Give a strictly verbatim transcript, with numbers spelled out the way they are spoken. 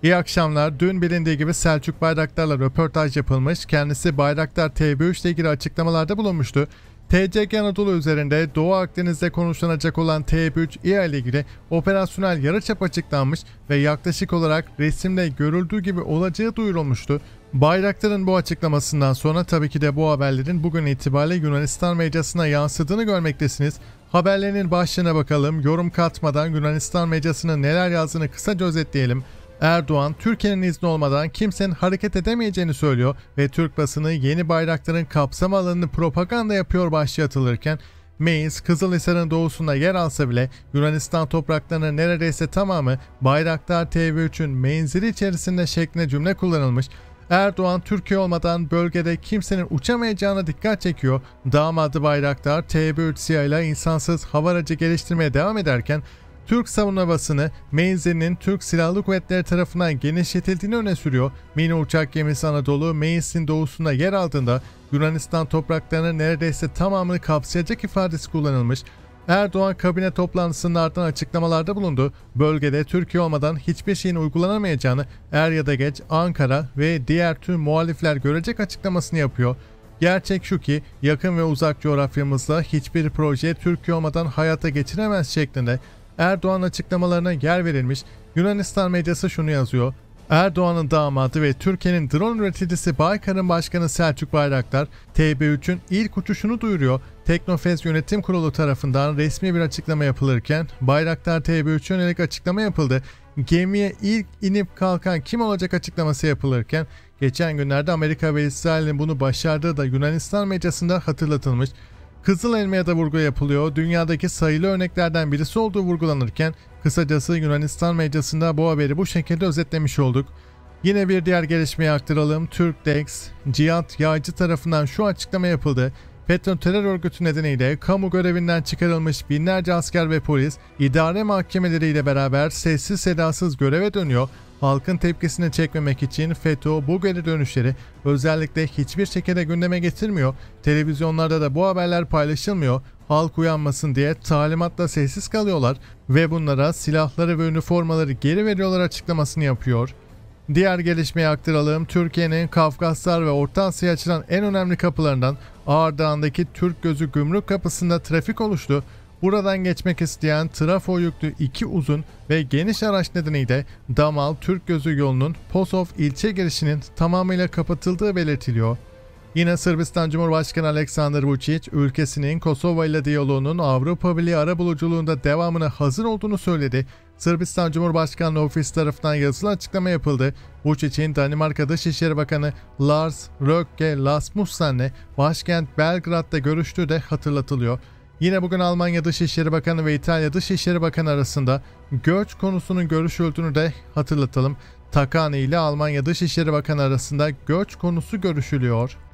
İyi akşamlar. Dün bilindiği gibi Selçuk Bayraktar'la röportaj yapılmış. Kendisi Bayraktar T B üç ile ilgili açıklamalarda bulunmuştu. T C G Anadolu üzerinde Doğu Akdeniz'de konuşlanacak olan T B üç İHA ile ilgili operasyonel yarıçap açıklanmış ve yaklaşık olarak resimde görüldüğü gibi olacağı duyurulmuştu. Bayraktar'ın bu açıklamasından sonra tabii ki de bu haberlerin bugün itibariyle Yunanistan medyasına yansıdığını görmektesiniz. Haberlerinin başlığına bakalım. Yorum katmadan Yunanistan medyasının neler yazdığını kısaca özetleyelim. Erdoğan, Türkiye'nin izni olmadan kimsenin hareket edemeyeceğini söylüyor ve Türk basını yeni bayrakların kapsam alanını propaganda yapıyor başlığı atılırken, Meis, Kızılhisar'ın doğusunda yer alsa bile Yunanistan topraklarının neredeyse tamamı Bayraktar T B üçün menzili içerisinde şeklinde cümle kullanılmış. Erdoğan, Türkiye olmadan bölgede kimsenin uçamayacağına dikkat çekiyor. Damadı Bayraktar, T B üç SİHA ile insansız hava aracı geliştirmeye devam ederken, Türk savunma basını menzilinin Türk Silahlı Kuvvetleri tarafından genişletildiğini öne sürüyor. Mini uçak gemisi Anadolu, Meis'in doğusunda yer aldığında Yunanistan topraklarının neredeyse tamamını kapsayacak ifadesi kullanılmış. Erdoğan kabine toplantısının ardından açıklamalarda bulundu. Bölgede Türkiye olmadan hiçbir şeyin uygulanamayacağını er ya da geç Ankara ve diğer tüm muhalifler görecek açıklamasını yapıyor. Gerçek şu ki yakın ve uzak coğrafyamızda hiçbir proje Türkiye olmadan hayata geçiremez şeklinde Erdoğan açıklamalarına yer verilmiş. Yunanistan medyası şunu yazıyor. Erdoğan'ın damadı ve Türkiye'nin drone üreticisi Baykar'ın başkanı Selçuk Bayraktar, T B üçün ilk uçuşunu duyuruyor. Teknofest Yönetim Kurulu tarafından resmi bir açıklama yapılırken, Bayraktar T B üç'e yönelik açıklama yapıldı. Gemiye ilk inip kalkan kim olacak açıklaması yapılırken, geçen günlerde Amerika ve İsrail'in bunu başardığı da Yunanistan medyasında hatırlatılmış. Kızılelma'ya da vurgu yapılıyor. Dünyadaki sayılı örneklerden birisi olduğu vurgulanırken, kısacası Yunanistan medyasında bu haberi bu şekilde özetlemiş olduk. Yine bir diğer gelişmeyi aktaralım. Türkdex, Cihat Yağcı tarafından şu açıklama yapıldı. FETÖ terör örgütü nedeniyle kamu görevinden çıkarılmış binlerce asker ve polis, idare mahkemeleriyle beraber sessiz sedasız göreve dönüyor. Halkın tepkisini çekmemek için FETÖ bu geri dönüşleri özellikle hiçbir şekilde gündeme getirmiyor. Televizyonlarda da bu haberler paylaşılmıyor. Halk uyanmasın diye talimatla sessiz kalıyorlar ve bunlara silahları ve üniformaları geri veriyorlar açıklamasını yapıyor. Diğer gelişmeyi aktaralım. Türkiye'nin Kafkaslar ve Orta Asya'ya açılan en önemli kapılarından Ağırdağ'daki Türk Gözü Gümrük Kapısı'nda trafik oluştu. Buradan geçmek isteyen trafo yüklü iki uzun ve geniş araç nedeniyle Damal Türk Gözü yolunun Posof ilçe girişinin tamamıyla kapatıldığı belirtiliyor. Yine Sırbistan Cumhurbaşkanı Aleksandar Vučić, ülkesinin Kosova ile diyaloğunun Avrupa Birliği arabuluculuğunda devamına hazır olduğunu söyledi. Sırbistan Cumhurbaşkanlığı Ofisi tarafından yazılı açıklama yapıldı. Vučić'in Danimarka Dışişleri Bakanı Lars Løkke Rasmussen'le başkent Belgrad'da görüştüğü de hatırlatılıyor. Yine bugün Almanya Dışişleri Bakanı ve İtalya Dışişleri Bakanı arasında göç konusunun görüşüldüğünü de hatırlatalım. Takani ile Almanya Dışişleri Bakanı arasında göç konusu görüşülüyor.